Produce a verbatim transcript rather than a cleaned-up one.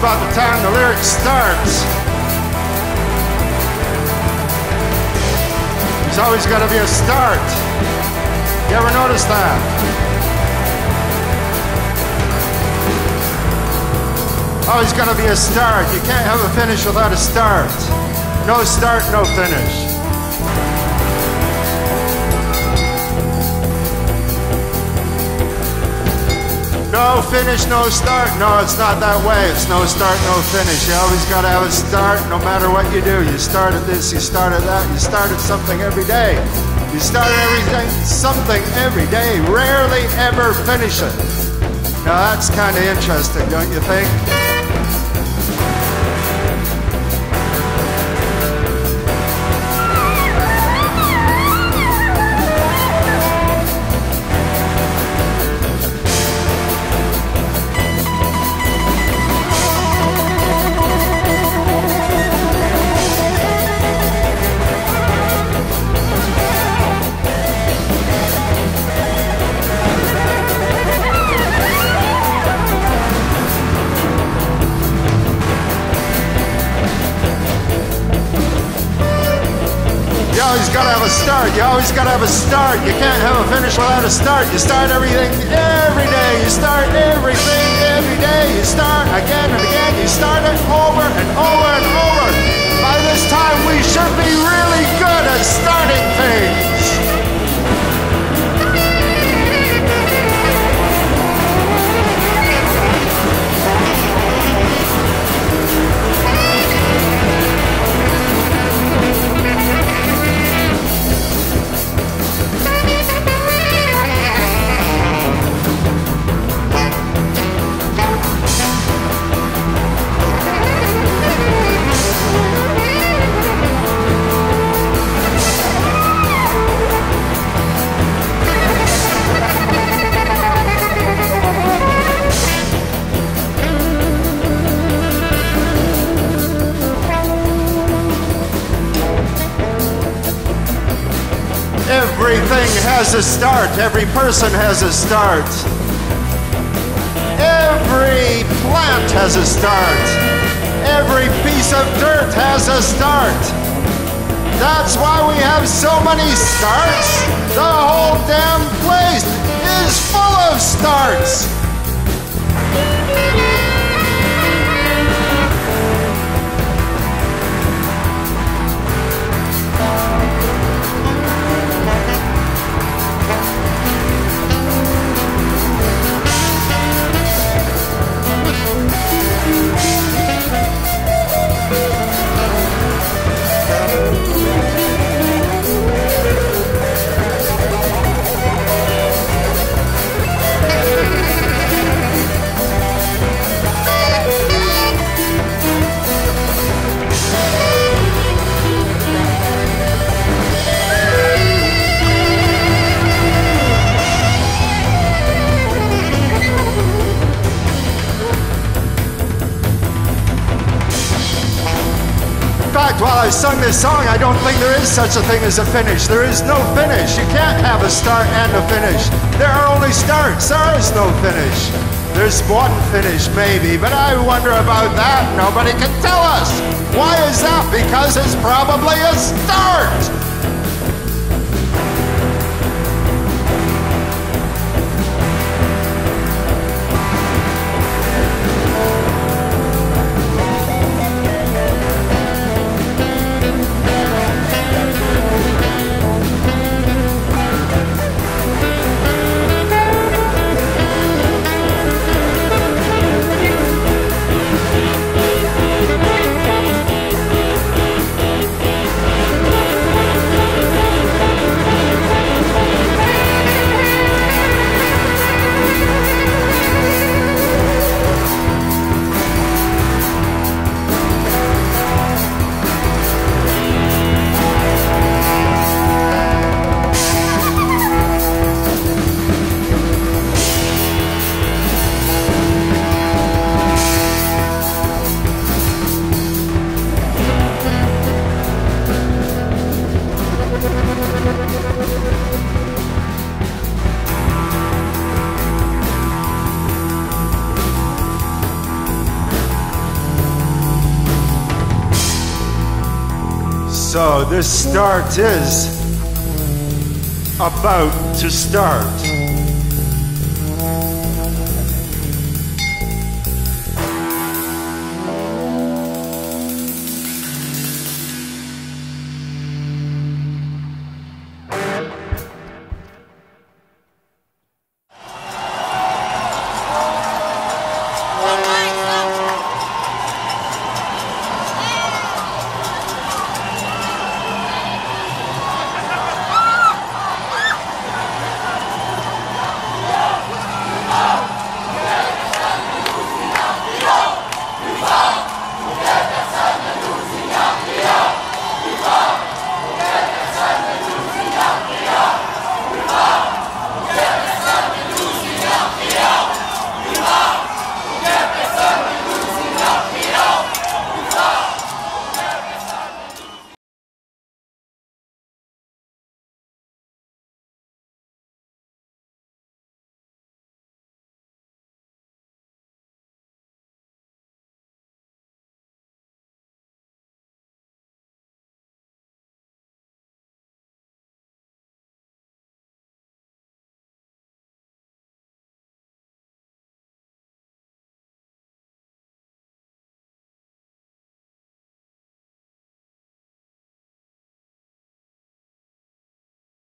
about the time the lyric starts. There's always got to be a start. You ever notice that? Always got to be a start. You can't have a finish without a start. No start, no finish. No finish, no start. No, it's not that way. It's no start, no finish. You always got to have a start no matter what you do. You start at this, you start at that, you start at something every day. You start everything, something every day. Rarely ever finish it. Now that's kind of interesting, don't you think? You always gotta have a start. You always gotta have a start. You can't have a finish without a start. You start everything every day. You start everything every day. You start again and again. You start it over and over and over. By this time, we should be really good at starting things. Everything has a start. Every person has a start. Every plant has a start. Every piece of dirt has a start. That's why we have so many starts. The whole damn place is full of starts. While I sung this song, I don't think there is such a thing as a finish. There is no finish. You can't have a start and a finish. There are only starts. There is no finish. There's one finish, maybe, but I wonder about that. Nobody can tell us. Why is that? Because it's probably a start. So this start is about to start.